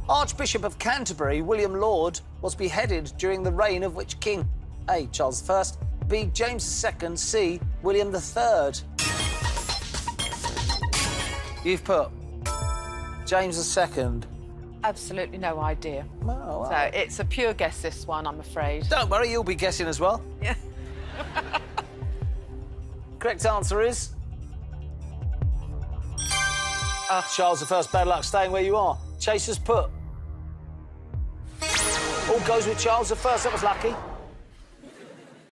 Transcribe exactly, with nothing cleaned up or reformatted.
Archbishop of Canterbury, William Laud, was beheaded during the reign of which king? A. Charles the First, B. James the Second, C. William the Third. You've put James the Second. Absolutely no idea. Oh, wow. So it's a pure guess, this one, I'm afraid. Don't worry, you'll be guessing as well. Yeah. Correct answer is... Uh, Charles the First, bad luck staying where you are. Chasers put. All goes with Charles the First, that was lucky.